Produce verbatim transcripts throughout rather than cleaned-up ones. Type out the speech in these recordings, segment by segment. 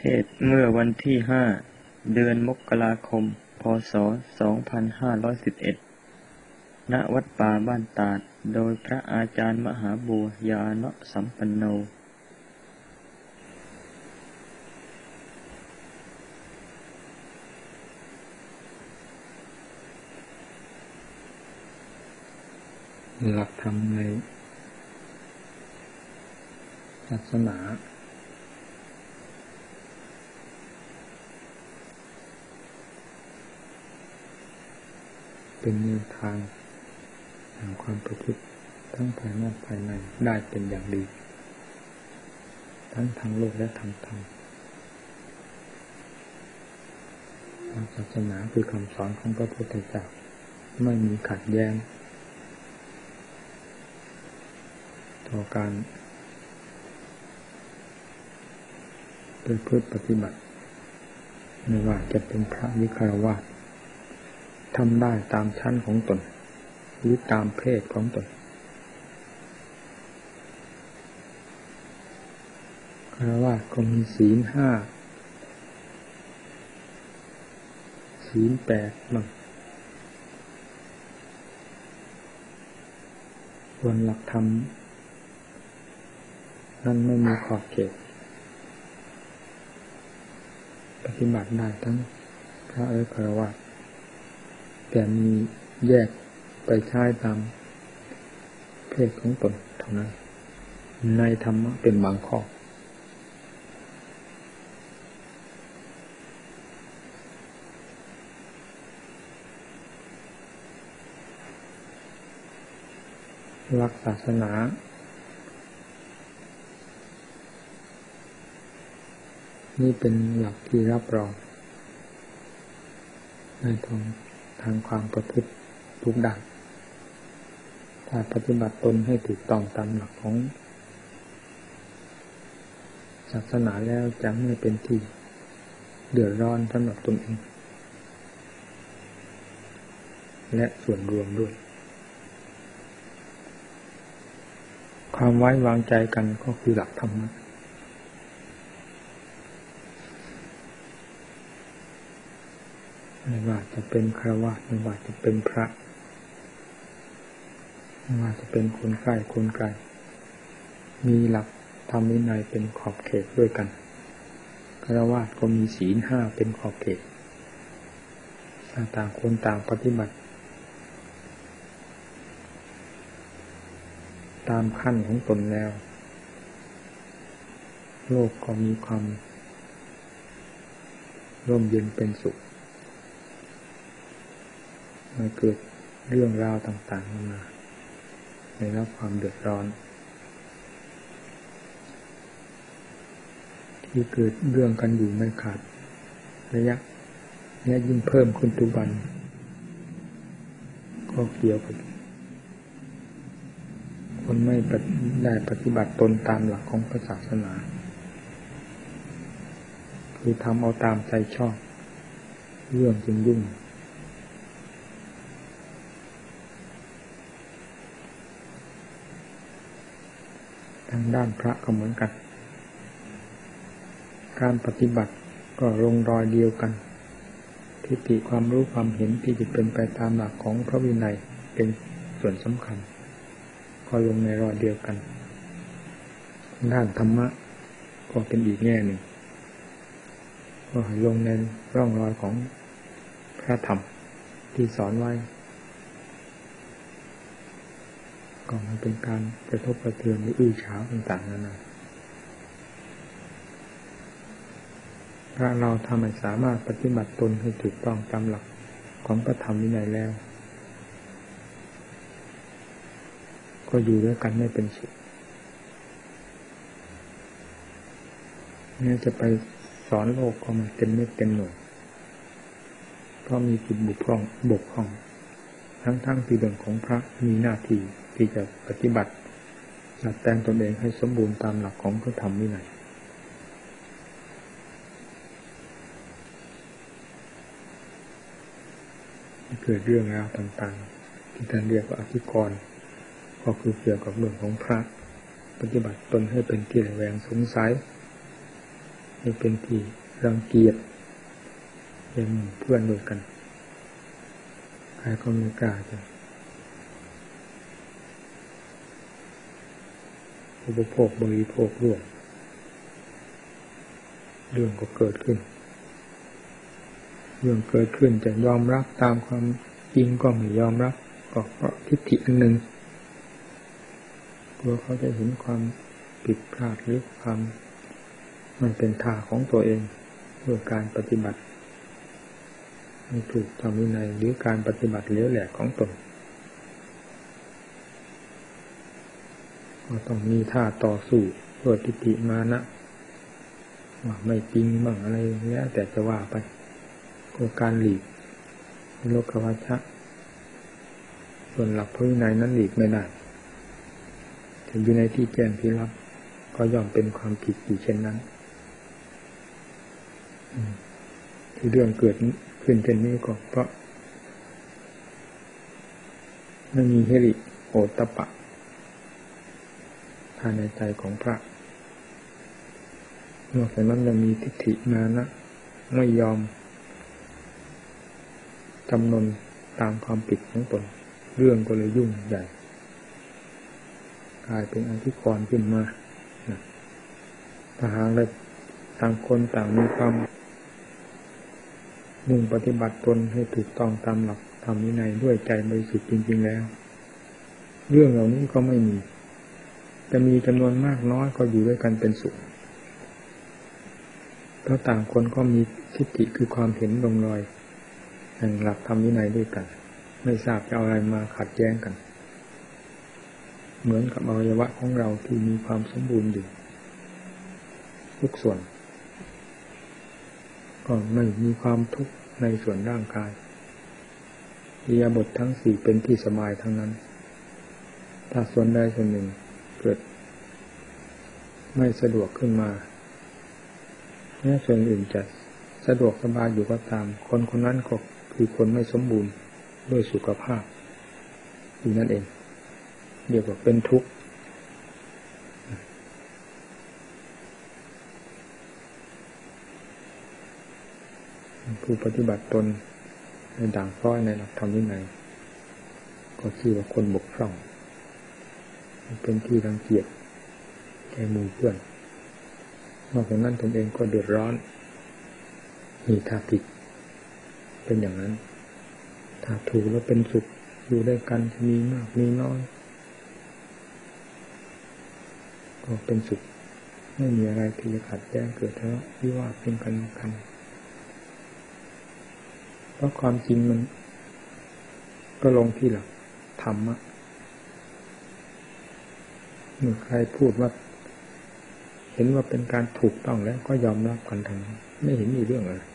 เทศเมื่อวันที่ห้าเดือนมกราคมพ.ศ. สองพันห้าร้อยสิบเอ็ด ณ วัดป่าบ้านตาดโดยพระอาจารย์มหาบัวยานะสัมปันโนหลักธรรมในศาสนาเป็นแนวทางแห่งความประพฤติทั้งภายนอกภายในได้เป็นอย่างดีทั้งทางโลกและทางธรรมศาสนาคือคำสอนของพระพุทธเจ้าไม่มีขัดแย้งต่อการประพฤติปฏิบัติไม่ว่าจะเป็นพระหรือฆราวาสทำได้ตามชั้นของตนหรือตามเพศของตนฆราวาสก็มีศีลห้าศีลแปดบ้างส่วนหลักธรรมนั้นไม่มีขอบเขตปฏิบัติได้ทั้งพระและฆราวาสแต่มีแยกไปใช้ตามเพศของตนเท่านั้นในธรรมะเป็นบางข้อหลักศาสนานี่เป็นหลักที่รับรองในทางทางความประพฤติทุกด้านถ้าปฏิบัติตนให้ถูกต้องตามหลักของศาสนาแล้วจะไม่เป็นที่เดือดร้อนสำหรับตนเองและส่วนรวมด้วยความไว้วางใจกันก็คือหลักธรรมะไม่ว่าจะเป็นฆราวาสไม่ว่าจะเป็นพระไม่ว่าจะเป็นคนใกล้คนไกลมีหลักธรรมวินัยเป็นขอบเขตด้วยกันฆราวาสก็มีศีลห้าเป็นขอบเขตต่างคนต่างปฏิบัติตามขั้นของตนแล้วโลกก็มีความร่มเย็นเป็นสุขไม่เกิดเรื่องราวต่างๆมาได้รับความเดือดร้อนที่เกิดเรื่องกันอยู่ไม่ขาดระยะและยิ่งเพิ่มขึ้นทุกวันก็เกี่ยวกับคนไม่ได้ปฏิบัติตนตามหลักของศาสนาคือทำเอาตามใจชอบเรื่องจึงยุ่งทางด้านพระก็เหมือนกันการปฏิบัติก็ลงรอยเดียวกันทิฏฐิความรู้ความเห็นที่จะเป็นไปตามหลักของพระวินัยเป็นส่วนสำคัญก็ลงในรอยเดียวกันด้านธรรมะก็เป็นอีกแง่หนึ่งก็ให้ลงในร่องรอยของพระธรรมที่สอนไว้ก็มันเป็นการกระทบกระเทือนหรืออื้อฉาวต่างๆนานาถ้าเราทำให้สามารถปฏิบัติตนให้ถูกต้องตามหลักของพระธรรมวินัยแล้วก็อยู่ด้วยกันไม่เป็นสุขแม้จะไปสอนโลกก็มันเต็มเม็ดเต็มหน่วยเพราะมีจุดบกพร่องบกพร่องทั้งๆที่เรื่องของพระมีหน้าที่ที่จะปฏิบัติจัดแต่งตนเองให้สมบูรณ์ตามหลักของพระธรรมวินัยเกิดเรื่องราวต่างๆที่ท่านเรียกว่าอธิกรณ์ก็คือเกี่ยวกับเรื่องของพระปฏิบัติตนให้เป็นที่ระแวงสงสัยให้เป็นที่รังเกียจเป็นเพื่อนด้วยกันใครก็ไม่กล้าจะอุปโภคบริโภคร่วมเรื่องก็เกิดขึ้นเรื่องเกิดขึ้นจะยอมรับตามความจริงก็ไม่ยอมรับก็เพราะทิฏฐิอันหนึ่งกลัวเขาจะเห็นความผิดพลาดหรือความมันเป็นท่าของตัวเองด้วยการปฏิบัติไม่ถูกธรรมวินัยหรือการปฏิบัติเลี้ยวแหลกของตนก็ต้องมีท่าต่อสู้เพื่อทิฏฐิมานะว่าไม่จริงบ้างอะไรแล้วแต่จะว่าไปก็การหลีกโลกวัชชะส่วนหลักพระวินัยนั้นหลีกไม่ได้ถึงอยู่ในที่แจ้งที่รับก็ย่อมเป็นความผิดอยู่เช่นนั้นที่เรื่องเกิดขึ้นเช่นนี้ก็เพราะไม่มีหิริโอตตัปปะภายในใจของพระนอกจากนั้นยังมีทิฏฐิมานะไม่ยอมจำนนตามความผิดของตนเรื่องก็เลยยุ่งใหญ่กลายเป็นอธิกรณ์ขึ้นมาถ้าหากได้ต่างคนต่างมีความมุ่งปฏิบัติตนให้ถูกต้องตามหลักธรรมวินัยด้วยใจบริสุทธิ์จริงๆแล้วเรื่องเหล่านี้ก็ไม่มีจะมีจำนวนมากน้อยก็อยู่ด้วยกันเป็นสุขเพราะต่างคนก็มีทิฏฐิคือความเห็นลงรอยแห่งหลักธรรมวินัยด้วยกันไม่ทราบจะเอาอะไรมาขัดแย้งกันเหมือนกับอวัยวะของเราที่มีความสมบูรณ์อยู่ทุกส่วนก็ไม่มีความทุกข์ในส่วนร่างกายอิริยาบถทั้งสี่เป็นที่สบายทั้งนั้นถ้าส่วนใดส่วนหนึ่งเกิดไม่สะดวกขึ้นมาแม้ส่วนอื่นจะสะดวกสบายอยู่ก็ตามคนคนนั้นก็คือคนไม่สมบูรณ์ด้วยสุขภาพอยู่นั่นเองเรียกว่าเป็นทุกข์ผู้ปฏิบัติตนในด่างพร้อยในหลักธรรมวินัยก็ชื่อว่าคนบกพร่องเป็นที่รังเกียจแก่หมู่เพื่อนนอกจากนั้นตนเองก็เดือดร้อนมีท่าผิดเป็นอย่างนั้นถ้าถูกแล้วเป็นสุขอยู่ด้วยกันมีมากมีน้อยก็เป็นสุขไม่มีอะไรที่จะขัดแย้งเกิดทะเลาะวิวาทเป็นกันกันเพราะความจริงมันก็ลงที่หลักธรรมะเมื่อใครพูดว่าเห็นว่าเป็นการถูกต้องแล้วก็ยอมรับกันทั้งนั้นไม่เห็นมีเรื่องอะไร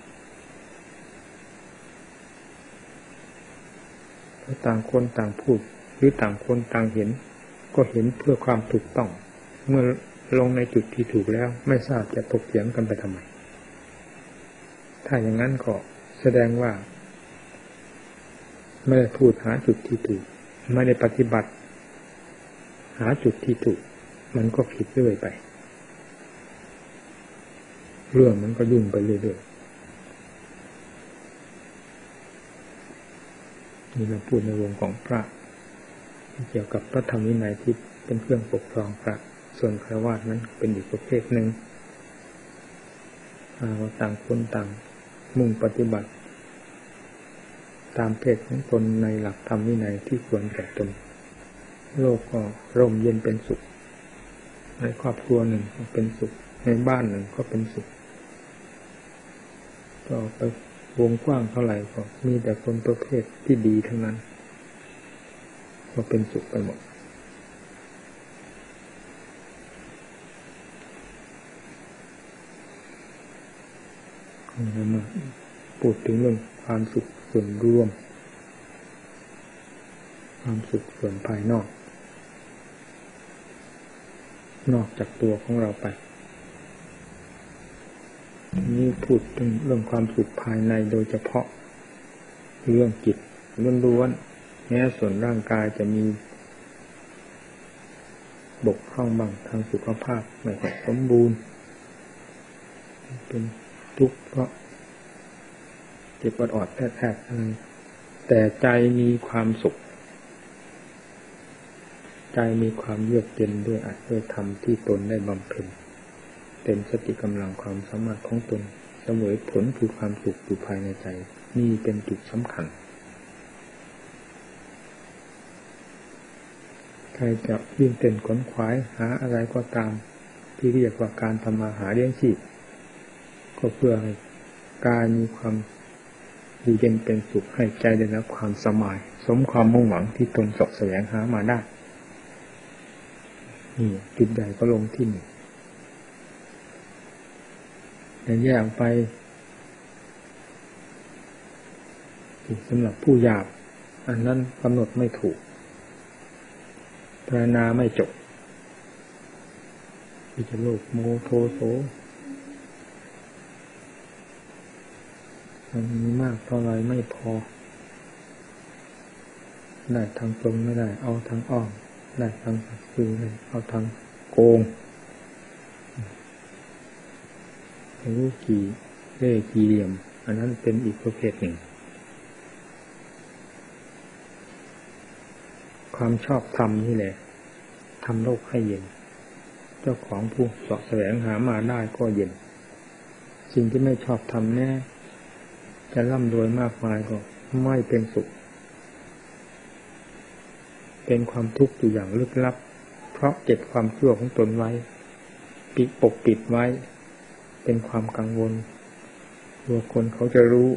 ถ้าต่างคนต่างพูดหรือต่างคนต่างเห็นก็เห็นเพื่อความถูกต้องเมื่อลงในจุดที่ถูกแล้วไม่ทราบจะถกเถียงกันไปทำไมถ้าอย่างนั้นก็แสดงว่าไม่ได้พูดหาจุดที่ถูกไม่ได้ปฏิบัติหาจุดที่ถูกมันก็ผิดเรื่อยไปเรื่องมันก็ยุ่งไปเรื่อยๆนี่เราพูดในวงของพระเกี่ยวกับพระธรรมวินัยที่เป็นเครื่องปกครองพระส่วนฆราวาสนั้นเป็นอีกประเภทหนึ่งว่าต่างคนต่างมุ่งปฏิบัติตามเพศของตนในหลักธรรมวินัยที่ควรแก่ตนโลกก็ร่มเย็นเป็นสุขในครอบครัวหนึ่งก็เป็นสุขในบ้านหนึ่งก็เป็นสุขก็ไปวงกว้างเท่าไหร่ก็มีแต่คนประเภทที่ดีทั้งนั้นก็เป็นสุขไปหมดมาพูดถึงเรื่องความสุขส่วนรวมความสุขส่วนภายนอกนอกจากตัวของเราไปนี่พูดถึงเรื่องความสุขภายในโดยเฉพาะเรื่องจิตล้วนๆแม้ส่วนร่างกายจะมีบกพร่องบ้างทางสุขภาพไม่สมบูรณ์เป็นทุกข์เพราะเจ็บปวดออดแผลๆอะไรแต่ใจมีความสุขใจมีความเยือกเย็นด้วยอัตด้วยธรรมที่ตนได้บำเพ็ญเต็มสติกำลังความสามารถของตนเสมอผลคือความสุขอยู่ภายในใจนี่เป็นจุดสำคัญใครจะวิ่งเต้นขนขวายหาอะไรก็ตามที่เรียกว่าการทำมาหาเลี้ยงชีพก็เพื่อให้กายมีความอยู่เย็นเป็นสุขให้ใจได้รับความสบายสมความมุ่งหวังที่ตนเสาะแสวงหามาได้นี่จุดใหญ่ก็ลงที่นี่แต่แยกไปสำหรับผู้หยาบอันนั้นกำหนดไม่ถูกภาวนาไม่จบที่จะโลภโมโทโสมันมีมากเท่าไรไม่พอได้ทางตรงไม่ได้เอาทางอ้อมได้ทางสื่อเอาทางโกงรู้กี่เล่ห์กี่เหลี่ยมอันนั้นเป็นอีกประเภทหนึ่งความชอบธรรมนี่แหละทำโลกให้เย็นเจ้าของผู้เสาะแสวงหามาได้ก็เย็นสิ่งที่ไม่ชอบธรรมแน่จะร่ำรวยมากมายก็ไม่เป็นสุขเป็นความทุกข์อยู่อย่างลึกลับเพราะเก็บความชั่วของตนไว้ปิดปกปิดไว้เป็นความกังวลกลัวคนเขาจะรู้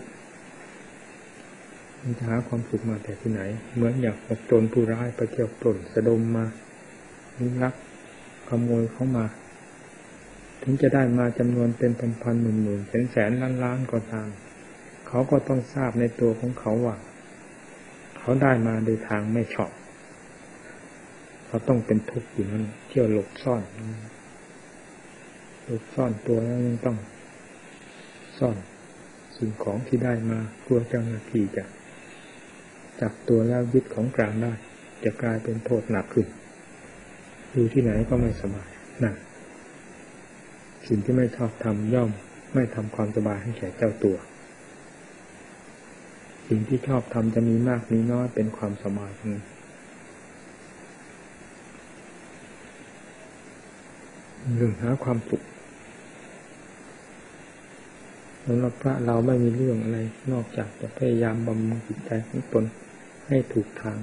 มันจะหาความสุขมาแต่ที่ไหนเหมือนอย่างพวกโจรผู้ร้ายไปเที่ยวปล้นสะดมมาลักขโมยเขามาถึงจะได้มาจำนวนเป็นพันๆหมื่นๆแสนๆล้านๆก็ตามเขาก็ต้องทราบในตัวของเขาว่าเขาได้มาโดยทางไม่ชอบเขาต้องเป็นทุกข์อยู่นั้นเที่ยวหลบซ่อนหลบซ่อนตัวแล้วยังต้องซ่อนสิ่งของที่ได้มากลัวเจ้าหน้าที่จะจับตัวแล้วยึดของกลางได้จะกลายเป็นโทษหนักขึ้นอยู่ที่ไหนก็ไม่สบายนั่นสิ่งที่ไม่ชอบทำย่อมไม่ทำความสบายให้แก่เจ้าตัวสิ่งที่ชอบทำจะมีมากมีน้อยเป็นความสบายทั้งนั้นเรื่องหาความสุขสำหรับพระเราไม่มีเรื่องอะไรนอกจากจะพยายามบำรุงจิตใจของตนให้ถูกทาง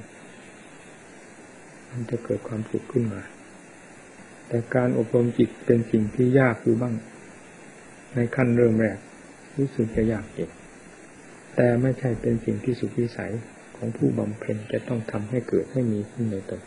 มันจะเกิดความสุขขึ้นมาแต่การอบรมจิตเป็นสิ่งที่ยากอยู่บ้างในขั้นเริ่มแรกรู้สึกจะยากเจ็บแต่ไม่ใช่เป็นสิ่งที่สุดวิสัยของผู้บำเพ็ญจะต้องทำให้เกิดให้มีขึ้นในตน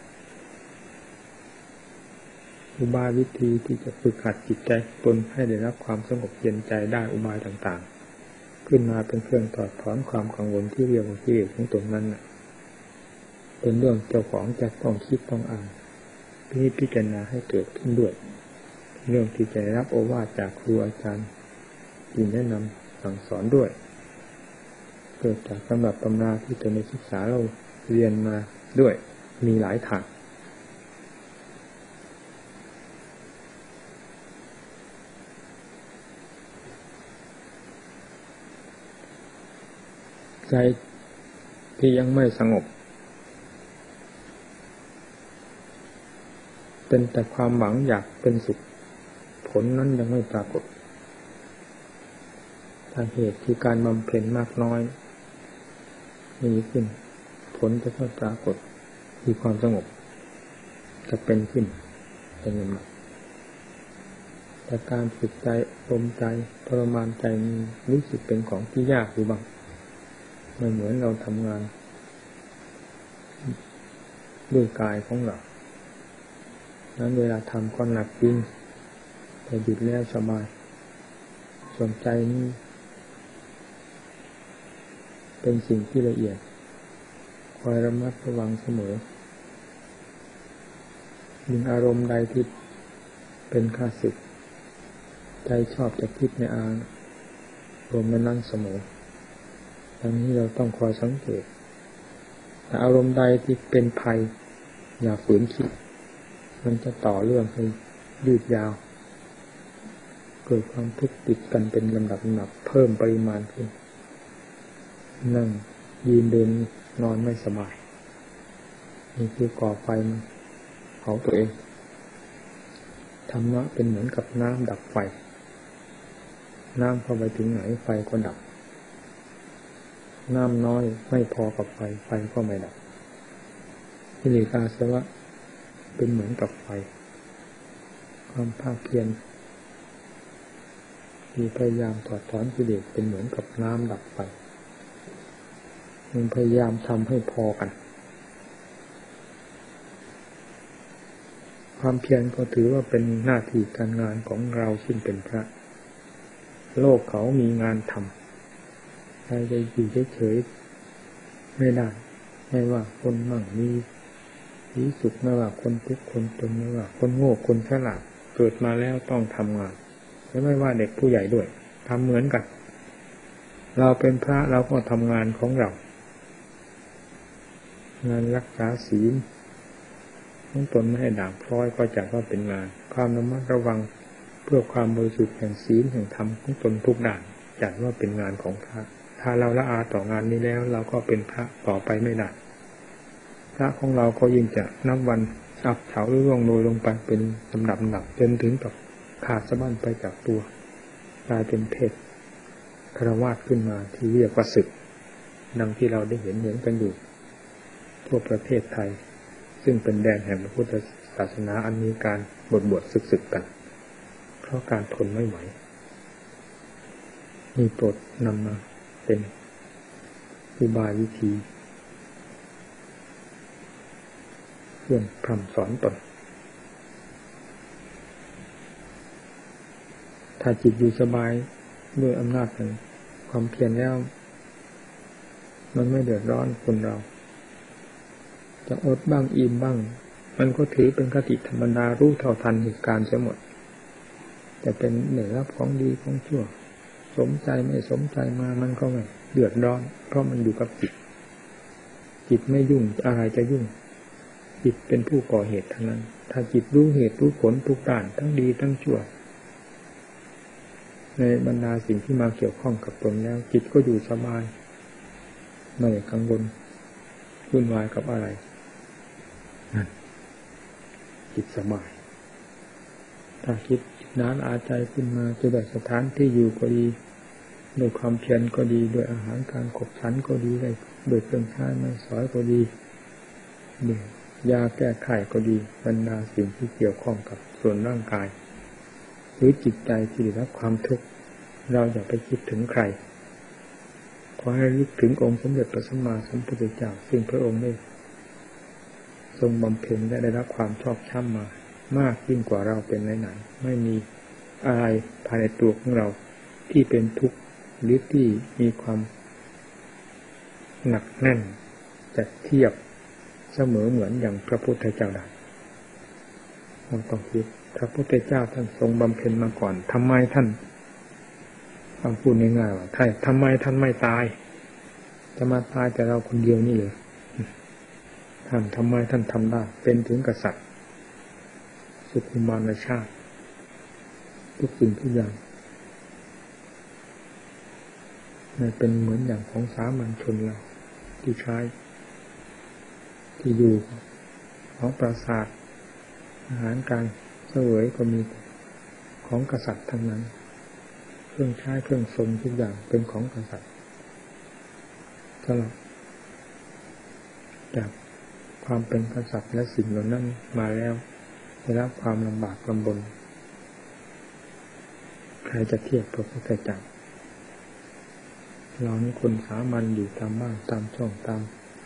อุบายวิธีที่จะฝึกหัดจิตใจตนให้ได้รับความสงบเย็นใจได้อุบายต่างๆขึ้นมาเป็นเครื่องถอดถอนความกังวลที่เรียกว่ากิเลสของตนนั้นเป็นเรื่องเจ้าของจะต้องคิดต้องอ่านพิจารณาให้เกิดขึ้นด้วยเรื่องที่จะได้รับโอวาทจากครูอาจารย์ที่แนะนำสั่งสอนด้วยเกิดจากตำรับตำราที่ตนได้ศึกษาเราเรียนมาด้วยมีหลายทางใจที่ยังไม่สงบเป็นแต่ความหวังอยากเป็นสุขผลนั้นยังไม่ปรากฏสาเหตุคือการบำเพ็ญมากน้อยมีขึ้นผลจะค่อยปรากฏคือความสงบจะเป็นขึ้นเป็นอย่างไรแต่การฝึกใจลมใจทรมานใจนี้รู้สึกเป็นของที่ยากอยู่บ้างไม่เหมือนเราทำงานด้วยกายของเรานั้นเวลาทำก็หนักจริงแต่หยุดแล้วสบายส่วนใจนี้เป็นสิ่งที่ละเอียดคอยระมัดระวังเสมอมีอารมณ์ใดที่เป็นข้าศึกใจชอบจะคิดในอารมณ์นั้นเสมอดังนี้เราต้องคอยสังเกตแต่อารมณ์ใดที่เป็นภัยอย่าฝืนคิดมันจะต่อเรื่องให้ยืดยาวเกิกิดความทุกข์ติดกันเป็นลำดับลำดับเพิ่มปริมาณขึ้นนั่งยืนเดินนอนไม่สบายนี่คือก่อไฟมันเผาตัวเองธรรมะเป็นเหมือนกับน้ำดับไฟน้ำเข้าไปถึงไหนไฟก็ดับน้ำน้อยไม่พอกับไฟไฟก็ไม่ดับกิเลสอาสวะเป็นเหมือนกับไฟความภาคเพียรที่พยายามถอดถอนกิเลสเป็นเหมือนกับน้ำดับไฟมันพยายามทำให้พอกันความเพียรก็ถือว่าเป็นหน้าที่การงานของเราซึ่งเป็นพระโลกเขามีงานทำใครจะอยู่เฉยๆไม่ได้ไม่ว่าคนมั่งมีที่สุขไม่ว่าคนทุกข์คนจนไม่ว่าคนโง่คนฉลาดเกิดมาแล้วต้องทำงานไม่ว่าเด็กผู้ใหญ่ด้วยทำเหมือนกันเราเป็นพระเราก็ทำงานของเรางานรักษาศีลของตนไม่ให้ด่างพร้อยก็จัดว่าเป็นงานความระมัดระวังเพื่อความบริสุทธิ์แห่งศีลแห่งธรรมของตนทุกด้านจัดว่าเป็นงานของพระถ้าเราละอาต่องานนี้แล้วเราก็เป็นพระต่อไปไม่ได้พระของเราก็ยิ่งจะนับวันอับเฉาหรือร่วงโรยลงไปเป็นลำดับหนักจนถึงกับขาดสะบั้นไปจากตัวกลายเป็นเพศฆราวาสขึ้นมาที่เรียกว่าศึกดังที่เราได้เห็นเห็นกันอยู่ทั่วประเทศไทยซึ่งเป็นแดนแห่งพระพุทธศาสนาอันมีการบทบวชศึกๆกันเพราะการทนไม่ไหวมีโปรดนำมาเป็นอุบายวิธีเพื่อพร่ำสอนตนถ้าจิตอยู่สบายด้วยอำนาจแห่งความเพียรแล้วมันไม่เดือดร้อนคนเราจะอดบ้างอิ่มบ้างมันก็ถือเป็นคติธรรมดารู้เท่าทันเหตุการณ์เสียหมดแต่เป็นเหนือรับของดีของชั่วสมใจไม่สมใจมามันก็ไม่เดือดร้อนเพราะมันอยู่กับจิตจิตไม่ยุ่งอะไรจะยุ่งจิตเป็นผู้ก่อเหตุทั้งนั้นถ้าจิตรู้เหตุรู้ผลทุกด้านทั้งดีทั้งชั่วในบรรดาสิ่งที่มาเกี่ยวข้องกับตนแล้วจิตก็อยู่สบายไม่กังวลวุ่นวายกับอะไรนั่นจิตสบายถ้าคิดนานอาใจขึ้นมาจะได้สถานที่อยู่ก็ดีด้วยความเพียรก็ดีด้วยอาหารการขบฉันก็ดีได้ด้วยเครื่องใช้ไม้สอยก็ดีด้วยยาแก้ไขก็ดีบรรดาสิ่งที่เกี่ยวข้องกับส่วนร่างกายหรือจิตใจที่ได้รับความทุกข์เราอย่าไปคิดถึงใครขอให้นึกถึงองค์สมเด็จพระสัมมาสัมพุทธเจ้าซึ่งพระองค์ได้ทรงบำเพ็ญและได้รับความชอบธรรมมามากยิ่งกว่าเราเป็นไหนๆไม่มีอะไรภายในตัวของเราที่เป็นทุกข์หรือที่มีความหนักแน่นจะเทียบเสมอเหมือนอย่างพระพุทธเจ้าได้เราต้องคิดพระพุทธเจ้าท่านทรงบำเพ็ญมาก่อนทำไมท่านฟังพูดง่ายๆว่าท่านทำไมท่านไม่ตายจะมาตายแต่เราคนเดียวนี่เลยท่านทำไมท่านทำได้เป็นถึงกษัตริย์สุขุมารชาติทุกสิ่งทุกอย่างไม่เป็นเหมือนอย่างของสามัญชนเราที่ใช้ที่อยู่ของปราสาทอาหารการเสวยก็มีของกษัตริย์ทั้งนั้นเครื่องใช้เครื่องทรงทุกอย่างเป็นของกษัตริย์สลับจากความเป็นกษัตริย์และสิ่งเหล่านั้นมาแล้วได้รับความลำบากลำบนใครจะเทียบพระพุทธเจ้าเรานี่คนสามัญอยู่ตามบ้านตามช่องตาม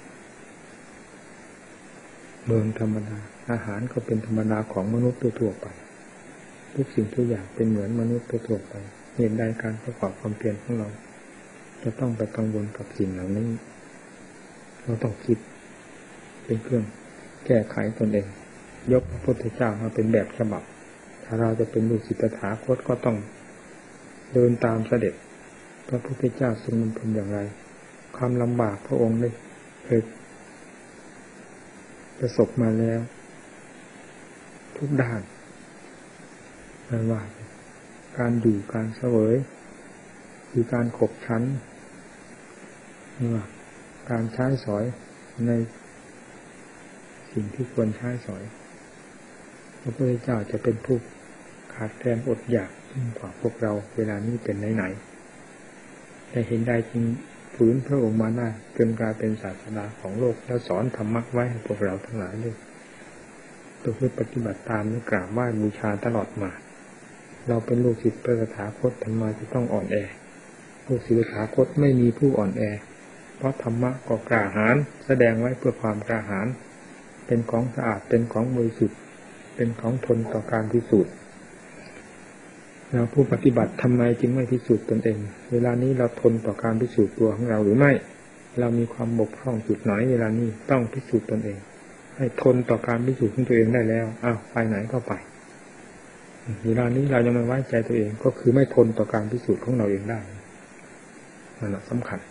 เมืองธรรมดาอาหารก็เป็นธรรมดาของมนุษย์ทั่วไปทุกสิ่งทุกอย่างเป็นเหมือนมนุษย์ทั่วไปเหตุใดการประกอบความเพียรของเราจะต้องไปกังวลกับสิ่งเหล่านี้เราต้องคิดเป็นเครื่องแก้ไขตนเองยกพระพุทธเจ้ามาเป็นแบบฉบับถ้าเราจะเป็นลูกศิษย์ตถาคตก็ต้องเดินตามเสด็จพระพุทธเจ้าทรงบำเพ็ญอย่างไรความลำบากพระองค์ได้เคยประสบมาแล้วทุกด้านไม่ว่าการอยู่การเสวยคือการขบชั้นการใช้สอยในสิ่งที่ควรใช้สอยพระพุทธเจ้าจะเป็นผู้ขาดแคลนอดอยากยิ่งกว่าพวกเราเวลานี้เป็นไหนๆแต่เห็นได้จริงฝืนพระองค์มาได้จนกลายเป็นศาสดาของโลกแล้วสอนธรรมะไว้ให้พวกเราทั้งหลายด้วยตัวเพื่อปฏิบัติตามและกราบไหว้บูชาตลอดมาเราเป็นลูกศิษย์พระตถาคตทำไมจะต้องอ่อนแอลูกศิษย์ตถาคตไม่มีผู้อ่อนแอเพราะธรรมะก็กล้าหาญแสดงไว้เพื่อความกล้าหาญเป็นของสะอาดเป็นของบริสุทธิ์เป็นของทนต่อการพิสูจน์เราผู้ปฏิบัติทำไมจึงไม่พิสูจน์ตนเองเวลานี้เราทนต่อการพิสูจน์ตัวของเราหรือไม่เรามีความบกพร่องจุดไหนเวลานี้ต้องพิสูจน์ตนเองให้ทนต่อการพิสูจน์ของตัวเองได้แล้วอ้าวไปไหนก็ไปเวลานี้เรายังไม่ไว้ใจตัวเองก็คือไม่ทนต่อการพิสูจน์ของเราเองได้นั่นแหละสำคัญ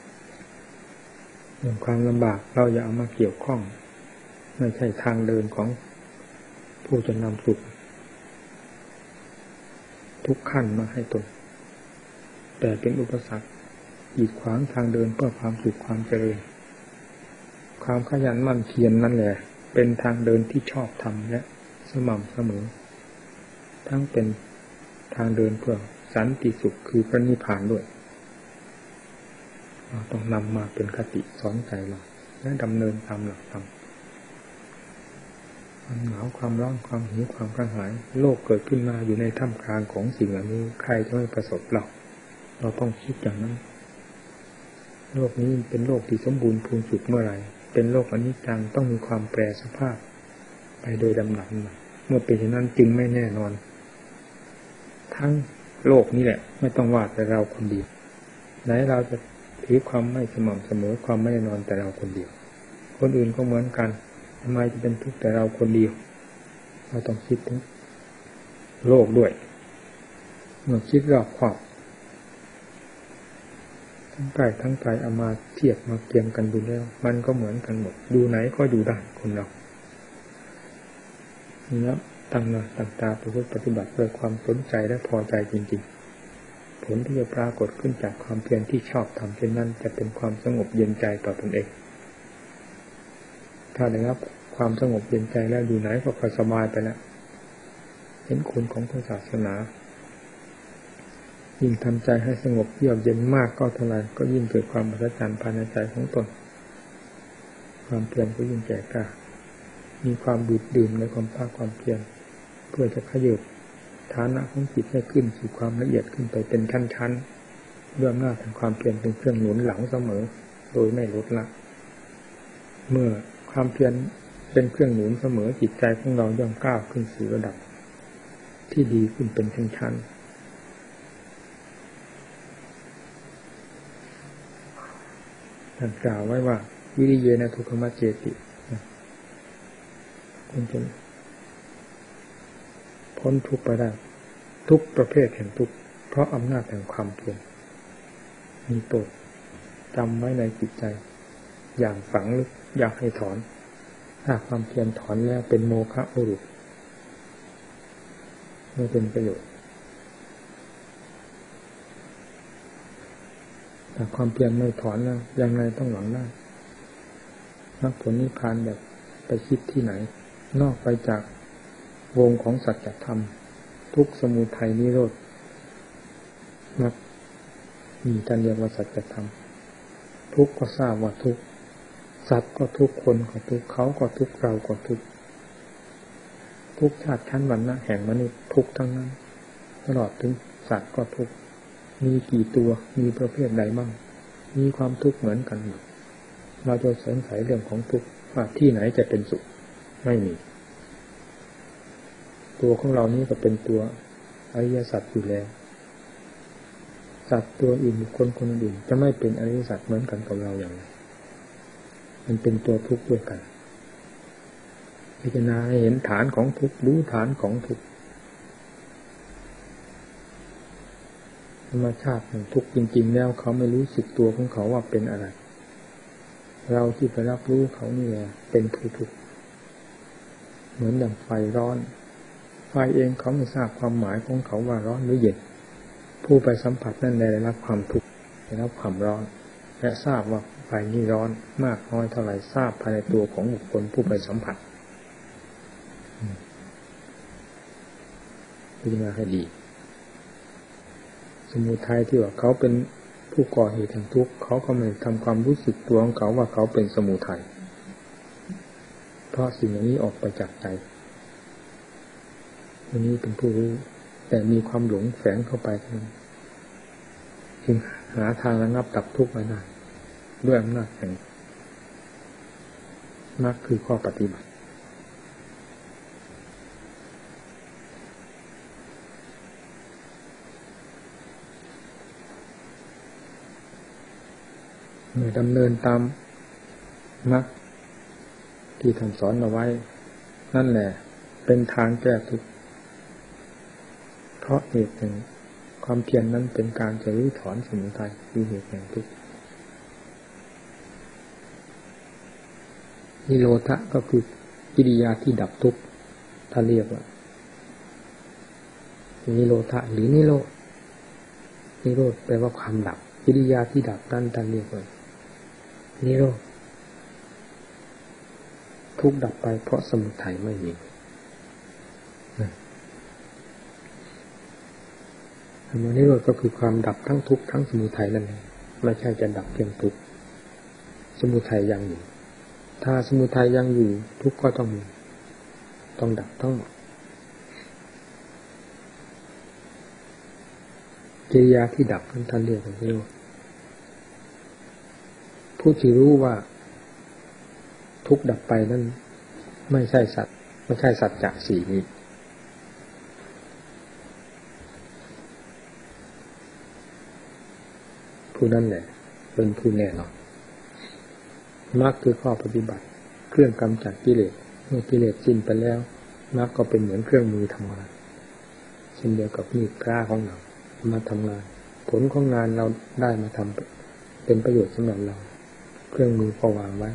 เรื่องความลำบากเราอย่าเอามาเกี่ยวข้องไม่ใช่ทางเดินของผู้จะนำสุขทุกขั้นมาให้ตนแต่เป็นอุปสรรคกีดขวางทางเดินเพื่อความสุขความเจริญความขยันหมั่นเพียรนั่นแหละเป็นทางเดินที่ชอบธรรมและสม่ำเสมอทั้งเป็นทางเดินเพื่อสันติสุขคือพระนิพพานด้วยเราต้องนำมาเป็นคติสอนใจเราและดำเนินตามหลักธรรมความหนาวความร้อนความหิวความกระหายโลกเกิดขึ้นมาอยู่ในท่ามกลางของสิ่งเหล่านี้ใครจะไม่ประสบเราเราต้องคิดอย่างนั้นโลกนี้เป็นโลกที่สมบูรณ์พูนสุขเมื่อไหร่เป็นโลกอนิจจังต้องมีความแปรสภาพไปโดยลำดับเมื่อเป็นเช่นนั้นจึงไม่แน่นอนทั้งโลกนี้แหละไม่ต้องว่าแต่เราคนเดียวไหนเราจะถือความไม่สม่ำเสมอความไม่แน่นอนแต่เราคนเดียวคนอื่นก็เหมือนกันทำไมจะเป็นทุกข์แต่เราคนเดียวเราต้องคิดถึงโลกด้วยเมื่อคิดรอบขอบทั้งกายทั้งใจเอามาเทียบมาเกี่ยงกันดูแล้วมันก็เหมือนกันหมดดูไหนก็ดูได้คนเราแล้วตั้งหน้าตั้งตาประพฤติปฏิบัติด้วยความสนใจและพอใจจริงๆผลที่จะปรากฏขึ้นจากความเพียรที่ชอบทำเช่นนั้นจะเป็นความสงบเย็นใจต่อตนเองถ้าได้รับความสงบเย็นใจแล้วอยู่ไหนก็สบายไปแล้วเห็นคุณของพระศาสนายิ่งทำใจให้สงบเยือกเย็นมากก็เท่าไรก็ยิ่งเกิดความอัศจรรย์ภายในใจของตนความเพียรก็ยิ่งแก่กล้ามีความดื่มดื่มในความภาคความเพียรเพื่อจะขยับฐานะของจิตให้ขึ้นสู่ความละเอียดขึ้นไปเป็นชั้นๆด้วยอำนาจแห่งความเพียรเป็นเครื่องหนุนหลังเสมอโดยไม่ลดละเมื่อความเพียรเป็นเครื่องหนุนเสมอจิตใจของเราย่อมก้าวขึ้นสู่ระดับที่ดีขึ้นเป็นชั้นๆท่านกล่าวไว้ว่าวิริเยนะทุกขมัจเจติคุณจะพ้นทุกข์ไปได้ทุกประเภทแห่งทุกข์เพราะอำนาจแห่งความเพียรมีโปรดจำไว้ในจิตใจอย่างฝังลึกอยากให้ถอนถ้าความเพียรถอนแล้วเป็นโมฆะบุรุษไม่เป็นประโยชน์แต่ความเพียรไม่ถอนแล้วยังไงต้องหวังได้มรรคผลนิพพานแบบไปคิดที่ไหนนอกไปจากวงของสัจธรรมทุกข์สมุทัยนิโรธมรรคมีการเรียกว่าสัจธรรมทุกข์ก็ทราบว่าทุกข์สัตว์ก็ทุกข์คนก็ทุกข์เขาก็ทุกข์เราก็ทุกข์ทุกชาติชั้นวรรณะแห่งมนุษย์ทุกข์ทั้งนั้นตลอดถึงสัตว์ก็ทุกข์มีกี่ตัวมีประเภทใดบ้างมีความทุกข์เหมือนกันหมดเราจะสงสัยเรื่องของทุกข์ว่าที่ไหนจะเป็นสุขไม่มีตัวของเรานี้ก็เป็นตัวอริยสัจอยู่แล้วสัตว์ตัวอื่นบุคคลคนอื่นจะไม่เป็นอริยสัจเหมือนกันกับเราอย่างไรมันเป็นตัวทุกข์ด้วยกันพิจารณาให้เห็นฐานของทุกข์รู้ฐานของทุกข์ธรรมชาติของทุกข์จริงๆแล้วเขาไม่รู้สึกตัวของเขาว่าเป็นอะไรเราที่ไปรับรู้เขานี่แหละเป็นผู้ทุกข์เหมือนอย่างไฟร้อนไฟเองเขาไม่ทราบความหมายของเขาว่าร้อนหรือเย็นผู้ไปสัมผัสนั่นได้รับความทุกข์ได้รับความร้อนและทราบว่าไฟนี้ร้อนมากน้อยเท่าไหร่ทราบภายในตัวของบุคคลผู้ไปสัมผัสพิจารณาให้ดีสมุทัยที่ว่าเขาเป็นผู้ก่อเหตุแห่งทุกข์เขาก็ไม่ทำความรู้สึกตัวของเขาว่าเขาเป็นสมุทัยเพราะสิ่งนี้ออกไปจากใจอันนี้เป็นผู้รู้แต่มีความหลงแฝงเข้าไปนั้นจึงหาทางระงับดับทุกข์ไม่ได้ด้วยอำนาจแห่งมรรคคือข้อปฏิบัติเมื่อดำเนินตามมรรคที่ท่านสอนเอาไว้นั่นแหละเป็นทางแก้ทุกข์เพราะเหตุแห่งความเพียรนั้นเป็นการจะรื้อถอนสมุทัยคือเหตุแห่งทุกข์นิโรธะก็คือกิริยาที่ดับทุกข์ถ้าเรียกว่านิโรธะหรือนิโรธนิโรธแปลว่าความดับกิริยาที่ดับนั่นท่านเรียกว่านิโรธทุกข์ดับไปเพราะสมุทัยไม่มีธรรมนิโรธก็คือความดับทั้งทุกข์ทั้งสมุทัยนั่นเองไม่ใช่จะดับเพียงทุกข์สมุทัยยังอยู่ถ้าสมุทัยยังอยู่ทุกข์ก็ต้องมีต้องดับทั้งหมดกิริยาที่ดับนั้นท่านเรียกว่านิโรธผู้ที่รู้ว่าทุกข์ดับไปนั้นไม่ใช่สัตว์ไม่ใช่สัจจะสี่นี้ผู้นั้นแหละเป็นผู้แน่นอนมรรคคือข้อปฏิบัติเครื่องกำจัดกิเลสเมื่อกิเลสสิ้นไปแล้วมรรคก็เป็นเหมือนเครื่องมือทำงานเช่นเดียวกับมีดกล้าของเรามาทำงานผลของงานเราได้มาทำเป็นประโยชน์สำหรับเราเครื่องมือก็วางไว้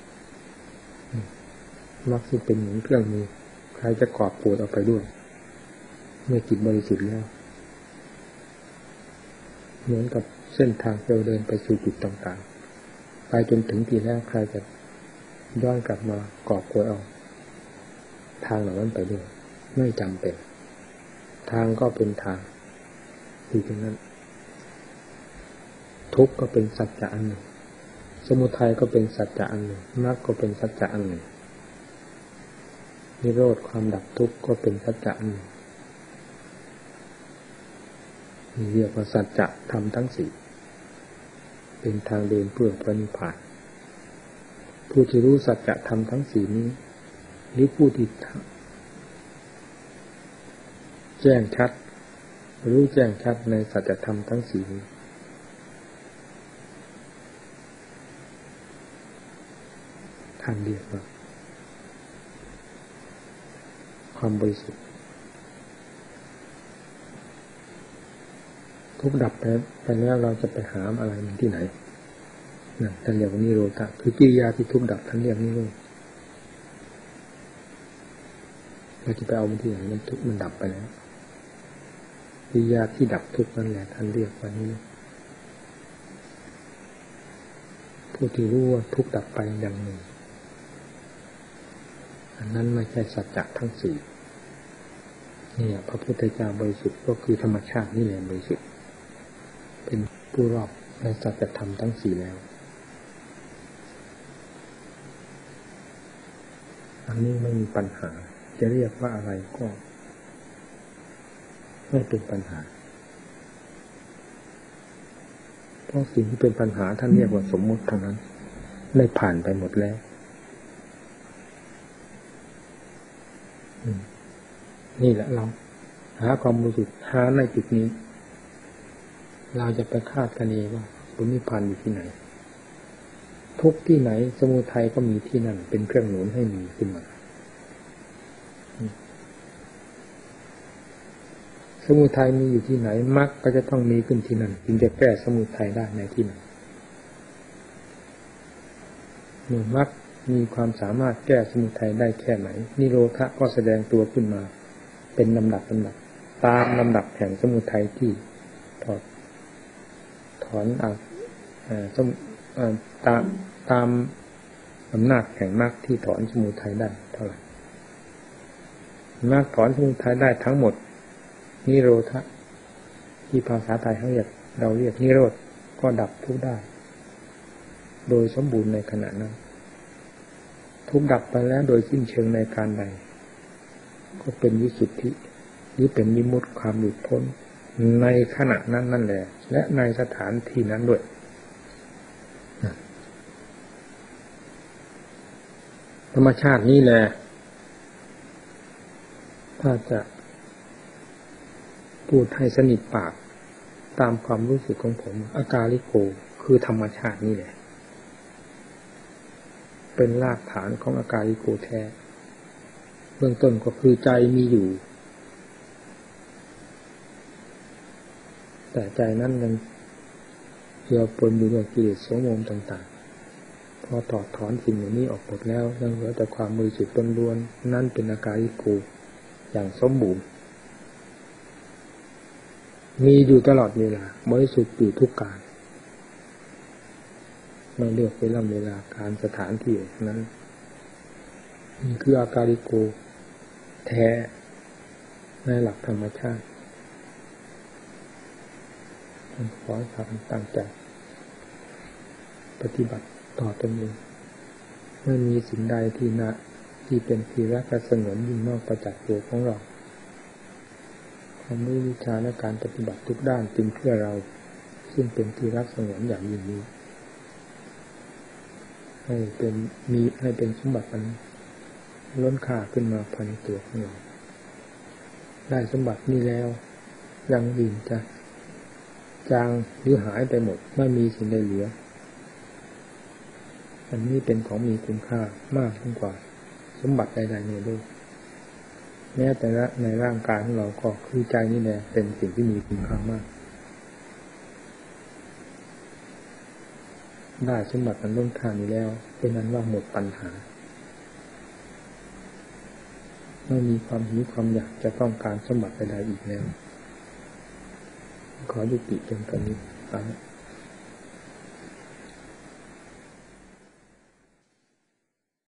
มรรคที่เป็นเหมือนเครื่องมือใครจะกอบโกรธเอาไปด้วยเมื่อจิตบริสุทธิ์แล้วเหมือนกับเส้นทางเราเดินไปสู่จุดต่างๆไปจนถึงที่แรกใครจะย้อนกลับมากอบโกรธเอาทางเหล่านั้นไปด้วยไม่จำเป็นทางก็เป็นทางที่ตรงนั้นทุกข์ก็เป็นสัจจะอันหนึ่งสมุทัยก็เป็นสัจจะอันหนึ่งมรรคก็เป็นสัจจะอันหนึ่งนิโรธความดับทุกข์ก็เป็นสัจจะอันหนึ่งเรียกว่าสัจจะธรรมทั้งสี่เป็นทางเดินเพื่อพระนิพพานผู้ที่รู้สัจจะธรรมทั้งสี่นี้หรือผู้ที่แจ้งชัดรู้แจ้งชัดในสัจธรรมทั้งสี่นี้ท่านเรียกว่าความบริสุทธิ์ทุกดับไปไปแล้วเราจะไปหาอะไรมันที่ไหนนั่นท่านเรียกว่านิโรธะคือกิริยาที่ทุกดับท่านเรียกนิโรธเราจะไปเอามันที่ไหนมันทุกมันดับไปแล้วกิริยาที่ดับทุกนั่นแหละท่านเรียกว่านิโรธผู้ที่รู้ว่าทุกดับไปอย่างหนึ่งอันนั้นไม่ใช่สัจจะทั้งสี่นี่พระพุทธเจ้าบริสุทธิ์ก็คือธรรมชาตินี่แหละบริสุทธิ์เป็นผู้รอบในสัจธรรมทั้งสี่แล้วอันนี้ไม่มีปัญหาจะเรียกว่าอะไรก็ไม่เป็นปัญหาเพราะสิ่งที่เป็นปัญหาท่านเรียกว่าสมมติทั้งนั้นได้ผ่านไปหมดแล้วนี่แหละเราหาความบริสุทธิ์หาในจุดนี้เราจะไปคาดคะเนว่าบุญนิพพานอยู่ที่ไหนทุกที่ไหนสมุทัยก็มีที่นั่นเป็นเครื่องหนุนให้มีขึ้นมาสมุทัยมีอยู่ที่ไหนมรรคก็จะต้องมีขึ้นที่นั่นจึงจะแก้สมุทัยได้ในที่นั้นเมื่อมรรคมีความสามารถแก้สมุทัยได้แค่ไหนนิโรธะก็แสดงตัวขึ้นมาเเป็นลำดับลำดับตามลำดับแห่งสมุทัยที่ถอดถอนเอาสมตามตามอำนาจแห่งมรรคที่ถอนสมุทัยได้เท่าไหร่มรรคถอนสมุทัยได้ทั้งหมดนิโรธะที่ภาษาไทยเขาเรียกเราเรียกนิโรธก็ดับทุกข์ได้โดยสมบูรณ์ในขณะนั้นทุกข์ดับไปแล้วโดยสิ้นเชิงในการใดก็เป็นวิสุทธิหรือเป็นวิมุตติความหลุดพ้นในขณะนั้นนั่นแหละและในสถานที่นั้นด้วยธรรมชาตินี้แหละถ้าจะพูดให้สนิทปากตามความรู้สึกของผมอากาลิโกคือธรรมชาตินี่แหละเป็นรากฐานของอากาลิโกแท้เบื้องต้นก็คือใจมีอยู่แต่ใจนั้นยังเจือปนอยู่ด้วยกิเลสโสมมต่างๆพอถอดถอนสิ่งเหล่านี้ออกหมดแล้วยังเหลือแต่ความบริสุทธิ์ล้วนๆนั่นเป็นอากาลิโกอย่างสมบูรณ์มีอยู่ตลอดเวลาบริสุทธิ์อยู่ทุกการไม่เลือกเวลาเวลาการสถานที่นั้นนี่คืออากาลิโกแท้ในหลักธรรมชาติขอให้ทำตั้งใจปฏิบัติต่อตนเองไม่มีสิ่งใดที่นะที่เป็นที่รักและสงวนยิ่งนอกประจักษ์ตัวของเราความรู้วิชาและการปฏิบัติทุกด้านจึงเพื่อเราซึ่งเป็นที่รักสงวนอย่างยิ่งนี้ให้เป็นมีให้เป็นสมบัติอันล้นค่าขึ้นมาภายในตัวของเราได้สมบัตินี้แล้วยังอื่นจะจางหรือหายไปหมดไม่มีสิ่งใดเหลืออันนี้เป็นของมีคุณค่ามากยิ่งกว่าสมบัติใดๆในโลกแม้แต่ละในร่างกายของเราก็คือใจนี่แหละเป็นสิ่งที่มีคุณค่ามากได้สมบัติอันล้นค่านี้แล้วเป็นนั้นว่าหมดปัญหาไม่มีความหิวความอยากจะต้องการสมบัติใดๆอีกแล้วขอยุติเพียงเท่านี้ครับ